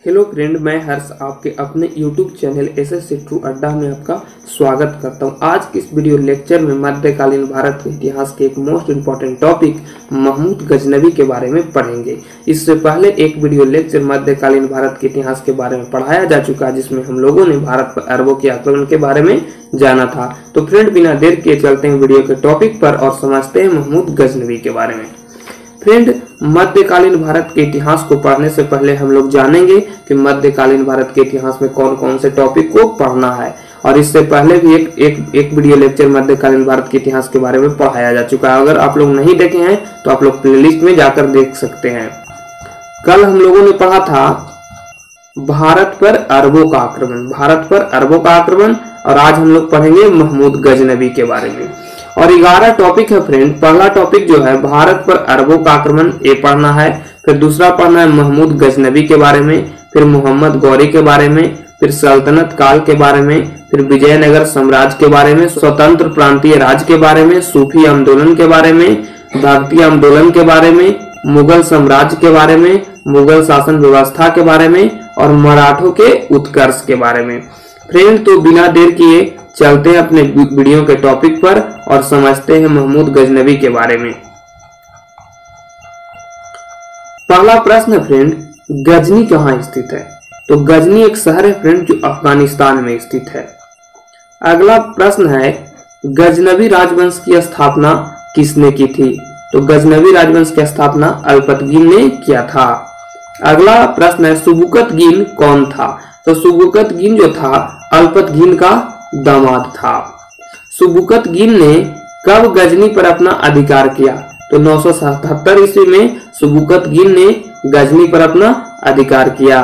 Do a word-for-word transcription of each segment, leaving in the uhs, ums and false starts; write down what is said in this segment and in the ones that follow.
Hello friend, मैं हर्ष आपके अपने YouTube channel S S C true Adda में आपका स्वागत करता हूं। आज के इस वीडियो लेक्चर में मध्यकालीन भारत के इतिहास के एक most important topic Mahmud Ghaznavi के बारे में पढ़ेंगे। इससे पहले एक वीडियो लेक्चर मध्यकालीन भारत के इतिहास के बारे में पढ़ाया जा चुका है, जिसमें हम लोगों ने भारत पर अरबों के आक्रमण के बारे में जाना था। तो फ्रेंड, बिना देर किए चलते हैं वीडियो के टॉपिक पर और समझते हैं महमूद गजनवी के बारे में। फ्रेंड, मध्यकालीन भारत के इतिहास को पढ़ने से पहले हम लोग जानेंगे कि मध्यकालीन भारत के इतिहास में कौन कौन से टॉपिक को पढ़ना है। और इससे पहले भी एक एक एक वीडियो लेक्चर मध्यकालीन भारत के इतिहास के बारे में पढ़ाया जा चुका है। अगर आप लोग नहीं देखे हैं तो आप लोग प्लेलिस्ट में जाकर देख सकते हैं। कल हम लोगों ने पढ़ा था भारत पर अरबों का आक्रमण, भारत पर अरबों का आक्रमण, और आज हम लोग पढ़ेंगे महमूद गजनवी के बारे में। और ग्यारह टॉपिक है फ्रेंड। पहला टॉपिक जो है भारत पर अरबों का आक्रमण, ये पढ़ना है। फिर दूसरा पढ़ना है महमूद गजनवी के बारे में, फिर मोहम्मद गौरी के बारे में, फिर सल्तनत काल के बारे में, फिर विजयनगर साम्राज्य के बारे में, स्वतंत्र प्रांतीय राज्य के बारे में, सूफी आंदोलन के बारे में, भक्ति आंदोलन के बारे में, मुगल साम्राज्य के बारे में, मुगल शासन व्यवस्था के बारे में, और मराठों के उत्कर्ष के बारे में। फ्रेंड, तो बिना देर किए चलते हैं अपने वीडियो के टॉपिक पर और समझते हैं महमूद गजनवी के बारे में। पहला प्रश्न है फ्रेंड, गजनी कहाँ स्थित है? तो गजनी एक शहर है फ्रेंड जो अफगानिस्तान में स्थित है। अगला प्रश्न है, गजनवी राजवंश की स्थापना किसने की थी? तो गजनवी राजवंश की स्थापना अल्पतगीन ने किया था। अगला प्रश्न है, सुबुकतगीन कौन था? तो सुबुकतगीन जो था अल्पतगीन का दामाद था। सुबुकतगीन ने कब गजनी पर अपना अधिकार किया? तो नौ सौ सतहत्तर ईस्वी में सुबुकतगीन ने गजनी पर अपना अधिकार किया।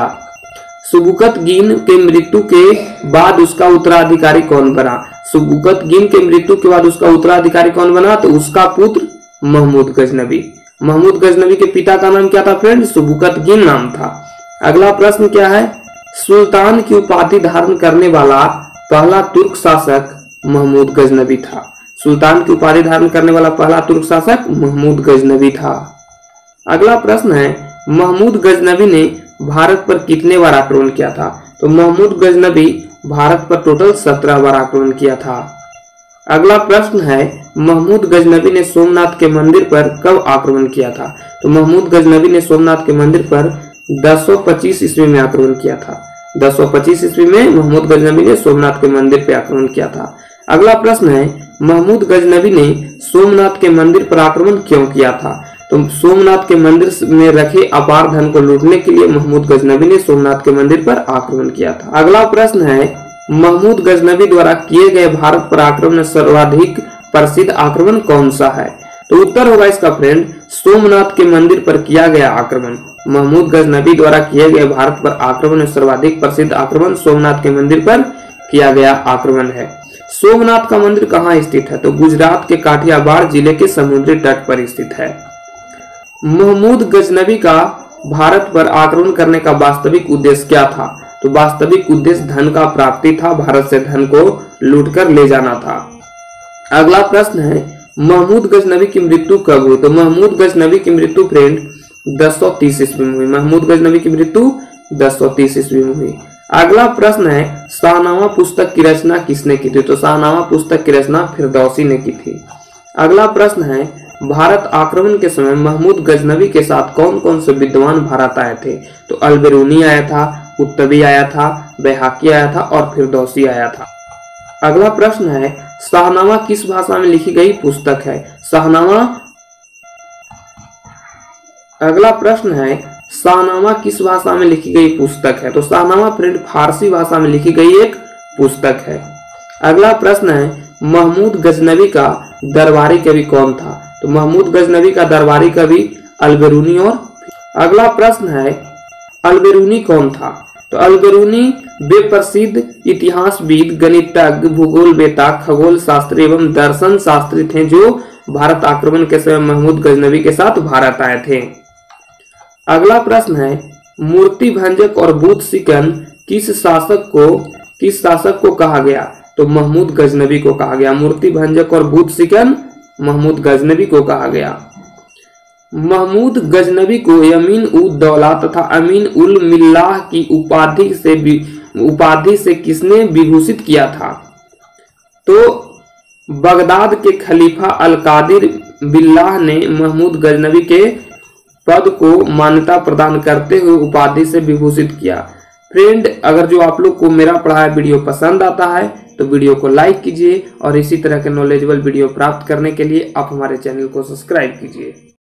सुबुकतगीन के मृत्यु के बाद उसका उत्तराधिकारी कौन बना? सुबुकतगीन के मृत्यु के बाद उसका उत्तराधिकारी कौन बना? तो उसका पुत्र महमूद गजनवी। महमूद गजनवी के पिता का नाम क्या था फ्रेंड? सुबुकतगीन नाम था। अगला प्रश्न क्या है, सुल्तान की उपाधि धारण करने वाला पहला तुर्क शासक महमूद गजनवी था। सुल्तान की उपाधि धारण करने वाला पहला तुर्क शासक महमूद गजनवी था। अगला प्रश्न है, महमूद गजनवी ने भारत पर कितने बार आक्रमण किया था? तो महमूद गजनवी भारत पर टोटल सत्रह बार आक्रमण किया था। अगला प्रश्न है, महमूद गजनवी ने सोमनाथ के मंदिर पर कब आक्रमण किया था? तो महमूद गजनवी ने सोमनाथ के मंदिर पर दस सौ पच्चीस ईस्वी में आक्रमण किया था। दस सौ पच्चीस ईस्वी में महमूद गजनवी ने सोमनाथ के मंदिर पर आक्रमण किया था। अगला प्रश्न है, महमूद गजनवी ने सोमनाथ के मंदिर पर आक्रमण क्यों किया था? तो सोमनाथ के मंदिर में रखे अपार धन को लूटने के लिए महमूद गजनवी ने सोमनाथ के मंदिर पर आक्रमण किया था। अगला प्रश्न है, महमूद गजनवी द्वारा किए गए भारत पर आक्रमण में सर्वाधिक प्रसिद्ध आक्रमण कौन सा है? तो उत्तर होगा इसका फ्रेंड, सोमनाथ के मंदिर पर किया गया आक्रमण। महमूद गजनवी द्वारा किए गए भारत पर आक्रमण में सर्वाधिक प्रसिद्ध आक्रमण सोमनाथ के मंदिर पर किया गया आक्रमण है। सोमनाथ का मंदिर कहाँ स्थित है? तो गुजरात के काठियावाड़ जिले के समुद्री तट पर स्थित है। महमूद गजनवी का भारत पर आक्रमण करने का वास्तविक उद्देश्य क्या था? तो वास्तविक उद्देश्य धन का प्राप्ति था, भारत से धन को लूटकर ले जाना था। अगला प्रश्न है, महमूद गजनवी की मृत्यु कब हुई? तो महमूद गजनवी की मृत्यु फ्रेंड दस सौ तीस ईस्वी में हुई। महमूद गजनवी की मृत्यु दस सौ तीस ईस्वी में हुई। अगला प्रश्न है, शाहनामा पुस्तक की रचना किसने की थी? तो शाहनामा पुस्तक की रचना फिरदौसी ने की थी। अगला प्रश्न है, भारत आक्रमण के समय महमूद गजनवी के साथ कौन कौन से विद्वान भारत आए थे? तो अलबेरूनी आया था, कुतुबी आया था, बैहाकी आया था और फिरदौसी आया था। अगला प्रश्न है, शाहनामा किस भाषा में लिखी गई पुस्तक है? शाहनामा अगला प्रश्न है, शाहनामा किस भाषा में लिखी गई पुस्तक है? तो शाहनामा फ्रेंड फारसी भाषा में लिखी गई एक पुस्तक है। अगला प्रश्न है, महमूद गजनवी का दरबारी कवि कौन था? तो महमूद गजनवी का दरबारी कवि अलबेरूनी। और अगला प्रश्न है, अलबेरूनी कौन था? तो अलबेरूनी वे प्रसिद्ध इतिहासविद, गणितज्ञ, भूगोलवेता, खगोल शास्त्री एवं दर्शन शास्त्री थे जो भारत आक्रमण के समय महमूद गजनवी के साथ भारत आए थे। अगला प्रश्न है, मूर्ति भंजक और बूथ सिकन किस शासक को किस शासक को कहा गया? तो महमूद गजनवी को कहा गया। मूर्ति भंजक और बूथ सिकन महमूद गजनवी को कहा गया। महमूद गजनबी को यमीन उद दौला तथा अमीन उल मिल्लाह की उपाधि से उपाधि से किसने विभूषित किया था? तो बगदाद के खलीफा अल कादिर बिल्लाह ने महमूद गजनबी के पद को मान्यता प्रदान करते हुए उपाधि से विभूषित किया। फ्रेंड, अगर जो आप लोग को मेरा पढ़ाया वीडियो पसंद आता है तो वीडियो को लाइक कीजिए और इसी तरह के नॉलेजेबल वीडियो प्राप्त करने के लिए आप हमारे चैनल को सब्सक्राइब कीजिए।